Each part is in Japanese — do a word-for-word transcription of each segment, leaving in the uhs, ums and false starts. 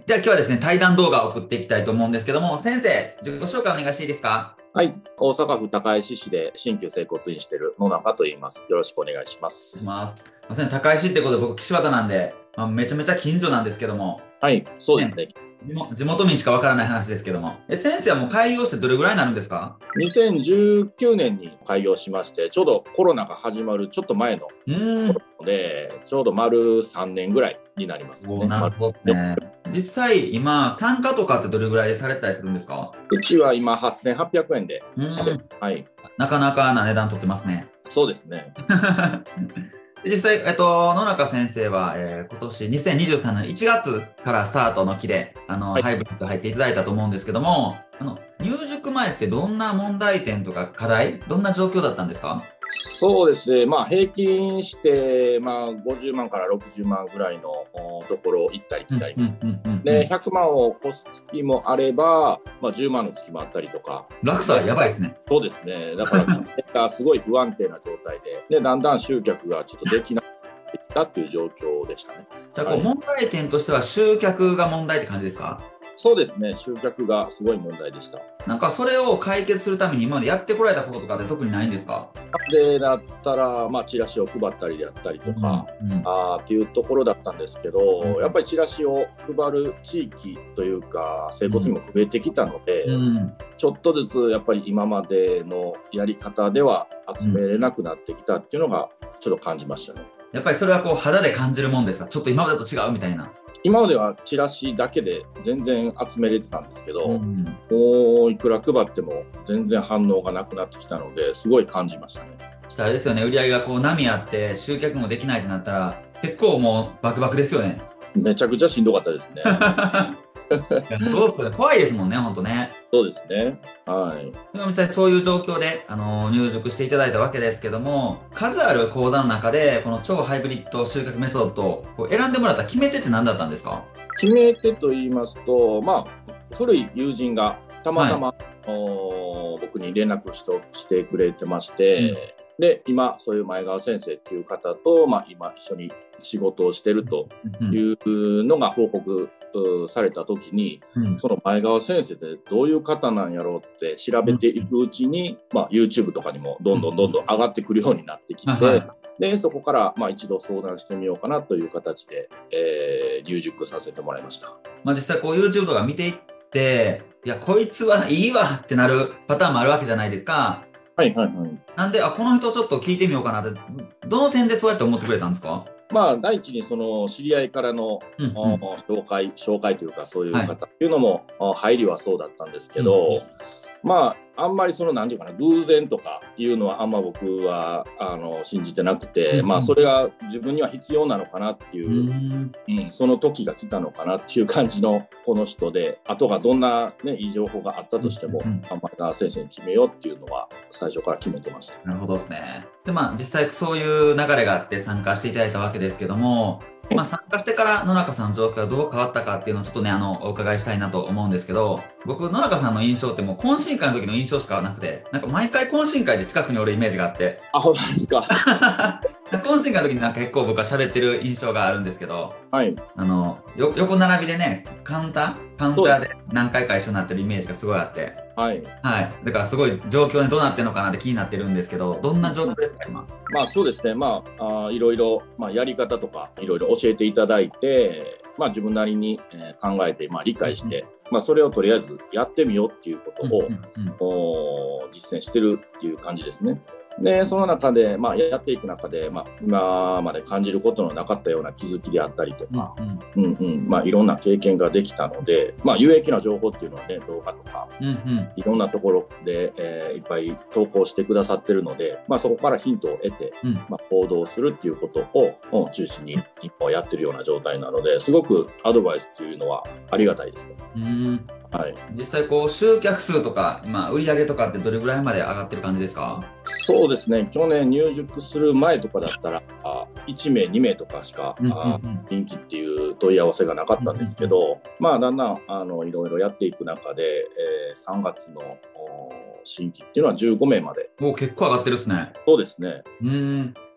では今日はですね、対談動画を送っていきたいと思うんですけども、先生、自己紹介お願いしていいですか？ はい、大阪府高石市で鍼灸整骨院している野中と言います。よろしくお願いします。 まあ、すいません、高石ってことで僕、岸和田なんで、まあ、めちゃめちゃ近所なんですけども、 はい、そうですね。 ね地元地元民しかわからない話ですけども、え先生はもう開業してどれぐらいになるんですか？ にせんじゅうきゅうねんに開業しまして、ちょうどコロナが始まるちょっと前のうーん。 で、ちょうど丸さんねんぐらいになりますね。 おなるほどですね。実際、今、単価とかってどれぐらいでされてたりするんですか？ うちは今はっせんはっぴゃくえんでして、 うん。 はい、 なかなかな値段取ってますね。 そうですね。 実際、えっと、野中先生は、えー今年にせんにじゅうさんねんいちがつからスタートの期で、あの、 はい、 ハイブリッド入っていただいたと思うんですけども、あの、入塾前ってどんな問題点とか課題、どんな状況だったんですか？ そうですね、まあ、平均して、まあ、ごじゅうまんからろくじゅうまんぐらいのおところを行ったり来たり、でひゃくまんを超す月もあれば、まあ、じゅうまんの月もあったりとか、 落差やばいですね。 そうですね、だから金額がすごい不安定な状態で、でだんだん集客がちょっとできなくなってきたっていう状況でしたね。 じゃあこう、 はい、 問題点としては集客が問題って感じですか？ そうですね、集客がすごい問題でした。 なんかそれを解決するために今までやってこられたこととかって特にないんですか？ でだったら、まあ、チラシを配ったりであったりとか、 うんうん、 あーっていうところだったんですけど、やっぱりチラシを配る地域というか、整骨院も増えてきたので、 うんうん、 ちょっとずつやっぱり今までのやり方では集めれなくなってきたっていうのがちょっと感じましたね。 やっぱりそれはこう肌で感じるもんですか？ちょっと今までと違うみたいな。 今まではチラシだけで全然集めれてたんですけど、 うん、 もういくら配っても全然反応がなくなってきたので、すごい感じましたね。 そしたらあれですよね、売り上げがこう波あって集客もできないってなったら結構もうバクバクですよね。 めちゃくちゃしんどかったですね。 いやそうですよね、怖いですもんね、ほんとね。 そうですね。はい。 でも実際そういう状況で、あのー入塾していただいたわけですけども、数ある講座の中でこの超ハイブリッド集客メソッドをこう選んでもらった決め手って何だったんですか？ 決め手と言いますと、まあ、古い友人がたまたま、 はお僕に連絡しとしてくれてまして、うん、で今そういう前川先生っていう方と、まあ、今一緒に仕事をしてるというのが報告された時に、うん、その前川先生ってどういう方なんやろうって調べていくうちに、うん、まあ、YouTube とかにもどんどんどんどん上がってくるようになってきて、うん、でそこからまあ一度相談してみようかなという形で、えー、入塾させてもらいました。 まあ、実際こう YouTube とか見ていっていやこいつはいいわってなるパターンもあるわけじゃないですか。 はいはいはい。 なんであこの人ちょっと聞いてみようかなってどの点でそうやって思ってくれたんですか？ まあ、第一にその知り合いからの、うんうん、紹介、紹介というかそういう方っていうのも、はい、入りはそうだったんですけど、うん、まああんまりその何て言うかな偶然とかっていうのはあんま僕はあの信じてなくて、うんうん、まあそれが自分には必要なのかなっていう、うんうん、その時が来たのかなっていう感じのこの人で、後がどんな、ね、いい情報があったとしても、うんうん、前川先生に決めようっていうのは最初から決めてました。 なるほどですね。でまあ実際そういう流れがあって参加していただいたわけですけども、まあ、参加してから野中さんの状況がどう変わったかっていうのをちょっとねあのお伺いしたいなと思うんですけど、僕野中さんの印象ってもう懇親会の時の印象しかなくて、なんか毎回懇親会で近くにおるイメージがあって。 あ、本当ですか。 懇親会の時になんか結構僕は喋ってる印象があるんですけど、 はい、 あのよ横並びでねカウンターカウンターで何回か一緒になってるイメージがすごいあって、 はいはい、だからすごい状況でどうなってるのかなって気になってるんですけど、どんな状況ですか今？ まあそうですね、まあ、あいろいろ、まあ、やり方とかいろいろ教えていただいて、まあ、自分なりに、えー、考えて、まあ、理解して、うん、まあ、それをとりあえずやってみようっていうことを、うんうんうん、実践してるっていう感じですね。でその中で、まあ、やっていく中で、まあ、今まで感じることのなかったような気づきであったりとか、うんうんうんまあ、いろんな経験ができたので、まあ、有益な情報っていうのはね動画とか、うんうん、いろんなところで、えー、いっぱい投稿してくださってるので、まあ、そこからヒントを得て、うんまあ、行動するっていうことを中心に一歩やってるような状態なので、すごくアドバイスっていうのはありがたいですね。 うんはい、実際こう集客数とか今売上とかってどれぐらいまで上がってる感じですか？ そうですね、去年入塾する前とかだったらいちめいにめいとかしか、うんうんうん、人気っていう問い合わせがなかったんですけど、うんうんうん、まあだんだんあのいろいろやっていく中で、えー、さんがつの新規っていうのはじゅうごめいまで。 もう結構上がってるですね。 そうですね。 うん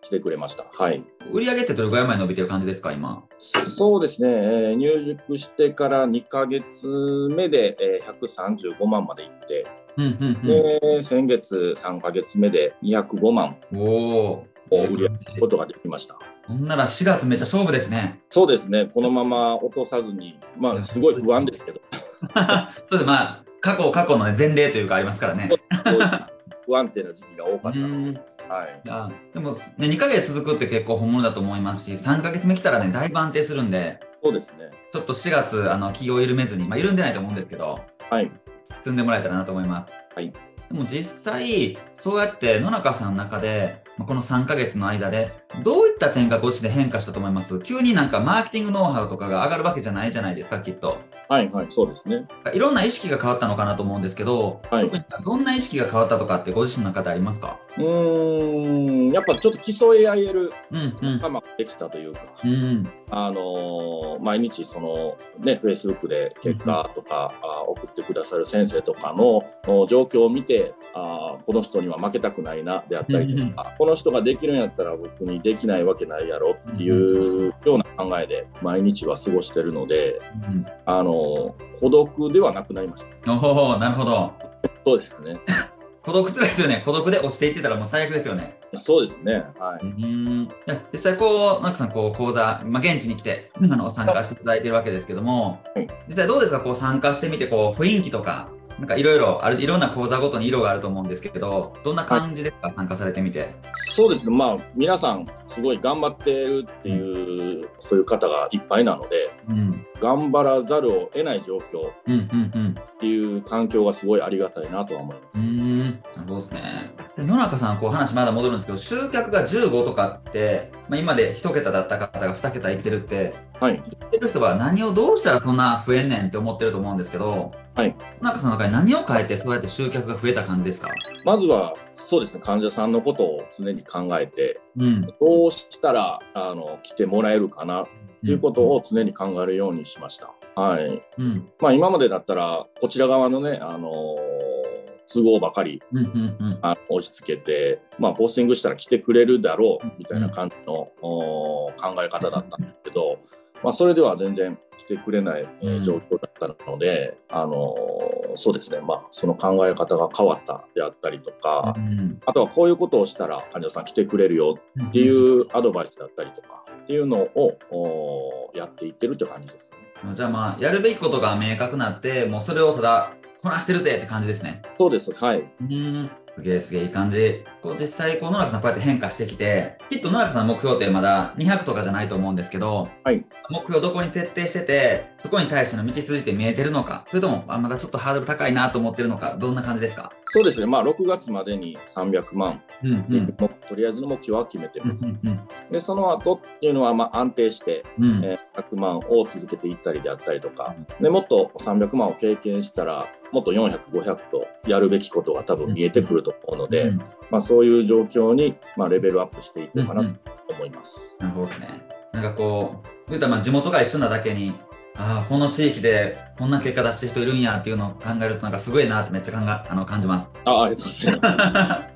来てくれました。はい。 売り上げってどれぐらい前に伸びてる感じですか、今？ そうですね、えー、入塾してからにかげつめで、えー、ひゃくさんじゅうごまんまでいって、うんうんうん、で先月さんかげつめでにひゃくごまんを売り上げることができました。 ほんならしがつめっちゃ勝負ですね。 そうですね、このまま落とさずに、まあ、すごい不安ですけど。 そうです、まあ、過去、過去の、ね、前例というかありますからね。 不安定な時期が多かったので。はい、 いやでも、ね、にかげつ続くって結構本物だと思いますし、さんかげつめ来たらね、だいぶ安定するんで、 そうですね、 ちょっとしがつ、あの気を緩めずに、まあ、緩んでないと思うんですけど、 はい、 進んでもらえたらなと思います。 はい、 でも実際、そうやって野中さんの中で、このさんかげつの間で、どういった点がご自身で変化したと思います？急になんかマーケティングノウハウとかが上がるわけじゃないじゃないですか、きっと。 はいはい、そうですね。 いろんな意識が変わったのかなと思うんですけど、はい、特にどんな意識が変わったとかってご自身の中でありますか？ うーん、やっぱちょっと競い合える仲間ができたというか、うんうん、あのー、毎日そのね、Facebook で結果とか、うん、送ってくださる先生とかの状況を見て、あこの人には負けたくないなであったりとか、うん、この人ができるんやったら僕にできないわけないやろっていうような考えで毎日は過ごしてるので、うん、あの孤独ではなくなりました。 おお、なるほど。 そうですね。 孤独つらいですよね。孤独で落ちていってたらもう最悪ですよね。 そうですね。はい。 うん。いや実際こう、なんかさん、こう講座、まあ、現地に来て、あの参加していただいているわけですけども、はい、実際どうですか、こう参加してみて、こう雰囲気とか、なんかいろいろある、いろんな講座ごとに色があると思うんですけど、どんな感じですか、はい、参加されてみて。 そうですね、まあ、皆さん、すごい頑張ってるっていう、うん、そういう方がいっぱいなので、うん、頑張らざるを得ない状況っていう環境がすごいありがたいなとは思います。 うん、なるほどですね。で野中さん、こう話まだ戻るんですけど、集客がじゅうごとかって、まあ、今でいち桁だった方がに桁いってるって、はい、言ってる人は何をどうしたらそんな増えんねんって思ってると思うんですけど、はい、野中さんの中に何を変えてそうやって集客が増えた感じですか？ まずはそうですね、患者さんのことを常に考えて、うん、どうしたらあの来てもらえるかなっていうことを常に考えるようにしました。はい、うん、まあ、今までだったらこちら側のね、あのー、都合ばかり、うんうんうん、あの押し付けて、まあ、ポスティングしたら来てくれるだろうみたいな感じの、うん、考え方だったんですけど、まあ、それでは全然来てくれない、えー、状況だったので、うん、あのー、そうですね、まあ、その考え方が変わったであったりとか、うん、あとはこういうことをしたら患者さん来てくれるよっていうアドバイスだったりとかっていうのをやっていってるって感じですね。 じゃあまあやるべきことが明確になって、もうそれをただこなしてるぜって感じですね。 そうです、はい。 うん、すげえすげえいい感じ。こう実際こう野中さんこうやって変化してきて、きっと野中さんの目標ってまだにひゃくとかじゃないと思うんですけど、はい、目標どこに設定してて、そこに対しての道筋って見えてるのか、それともあまだちょっとハードル高いなと思ってるのか、どんな感じですか？そうですね、まあ、ろくがつまでにさんびゃくまん、うんうん、とりあえずの目標は決めてます。うんうんうん、でその後っていうのはまあ安定して、うんえー、ひゃくまんを続けていったりであったりとか、でもっとさんびゃくまんを経験したら、もっとよんひゃく、ごひゃくとやるべきことが多分見えてくると思うので、うんまあ、そういう状況に、まあ、レベルアップしていこうかなと思います。 うんうん、なるほどですね。なんかこう、言うたらまあ地元が一緒なだけに、ああ、この地域でこんな結果出してる人いるんやっていうのを考えると、なんかすごいなってめっちゃ考えあの感じます。 あありがとうございます。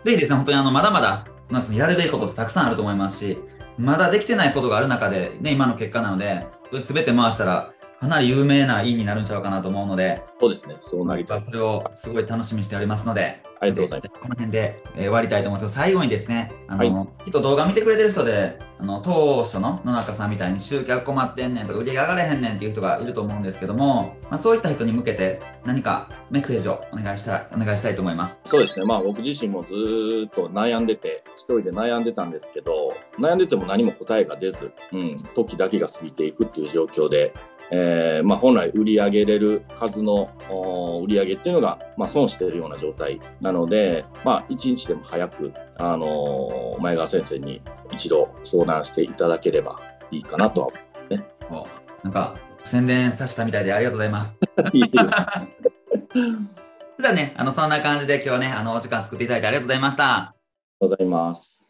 ぜひですね、本当にあのまだまだなんかやるべきことってたくさんあると思いますし、まだできてないことがある中で、ね、今の結果なので、すべて回したら、かなり有名な委員になるんちゃうかなと思うので、 そうですね、そうなりたい。 それをすごい楽しみにしておりますので、 ありがとうございます。 この辺で、えー、終わりたいと思うんですけど、最後にですね、あの、はい、きっと動画見てくれてる人で、あの当初の野中さんみたいに集客困ってんねんとか売り上げ上がれへんねんっていう人がいると思うんですけども、まあ、そういった人に向けて何かメッセージをお願いしたお願いしたいと思います。 そうですね、まあ、僕自身もずっと悩んでて、一人で悩んでたんですけど、悩んでても何も答えが出ず、うん、時だけが過ぎていくっていう状況で、えーまあ、本来売り上げれるはずの売り上げっていうのが、まあ、損しているような状態なので、まあ、一日でも早く、あのー、前川先生に一度相談していただければいいかなとは思うね。 なんか宣伝させたみたいでありがとうございます。じゃあね、あのそんな感じで今日はね、あのお時間作っていただいてありがとうございました。 ありがとうございます。